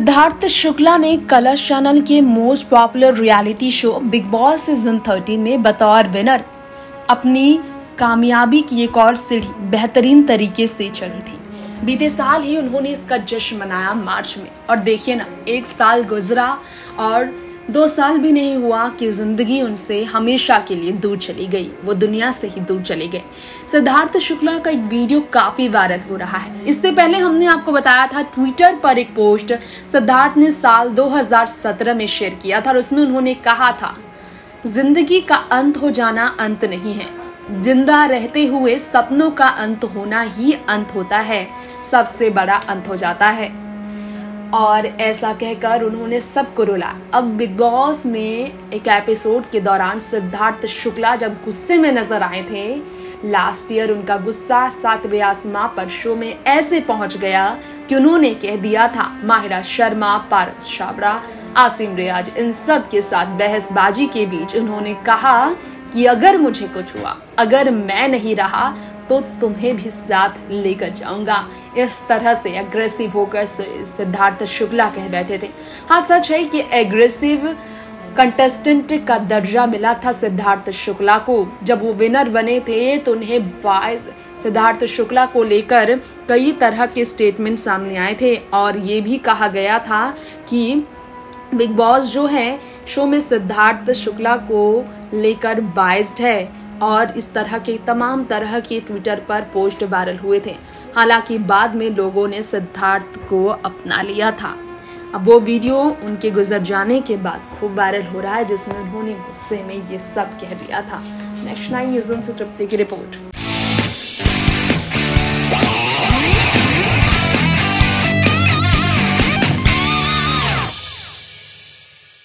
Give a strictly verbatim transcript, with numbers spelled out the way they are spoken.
सिद्धार्थ शुक्ला ने Colors channel के most popular reality show Bigg Boss season thirteen में बतौर विनर अपनी कामयाबी की एक और सीढ़ी बेहतरीन तरीके से चढ़ी थी। बीते साल ही उन्होंने इसका जश्न मनाया मार्च में, और देखिए ना, एक साल गुजरा और दो साल भी नहीं हुआ कि जिंदगी उनसे हमेशा के लिए दूर चली गई, वो दुनिया से ही दूर चले गए। सिद्धार्थ शुक्ला का एक वीडियो काफी वायरल हो रहा है। इससे पहले हमने आपको बताया था, ट्विटर पर एक पोस्ट सिद्धार्थ ने साल दो हज़ार सत्रह में शेयर किया था और उसमें उन्होंने कहा था, जिंदगी का अंत हो जाना अंत नहीं है, जिंदा रहते हुए सपनों का अंत होना ही अंत होता है, सबसे बड़ा अंत हो जाता है। और ऐसा कहकर उन्होंने सबको रुला। अब बिग बॉस में एक एपिसोड के दौरान सिद्धार्थ शुक्ला जब गुस्से में नजर आए थे, लास्ट ईयर उनका गुस्सा सातवें आसमां पर शो में ऐसे पहुंच गया कि उन्होंने कह दिया था माहिरा शर्मा, पारस छाबड़ा, आसिम रियाज, इन सब के साथ बहसबाजी के बीच उन्होंने कहा कि अगर मुझे कुछ हुआ, अगर मैं नहीं रहा तो तुम्हें भी साथ लेकर जाऊंगा। इस तरह से एग्रेसिव होकर सिद्धार्थ शुक्ला कह बैठे थे। हाँ, सच है कि एग्रेसिव कंटेस्टेंट का दर्जा मिला था सिद्धार्थ शुक्ला को। जब वो विनर बने थे तो उन्हें सिद्धार्थ शुक्ला को लेकर कई तरह के स्टेटमेंट सामने आए थे और ये भी कहा गया था कि बिग बॉस जो है शो में सिद्धार्थ शुक्ला को लेकर बाइस्ड है, और इस तरह के तमाम तरह के ट्विटर पर पोस्ट वायरल हुए थे। हालांकि बाद में लोगों ने सिद्धार्थ को अपना लिया था। अब वो वीडियो उनके गुजर जाने के बाद खूब वायरल हो रहा है, जिसमें उन्होंने गुस्से में ये सब कह दिया था। नेक्स्ट नाइन न्यूज़ से तृप्ति की रिपोर्ट।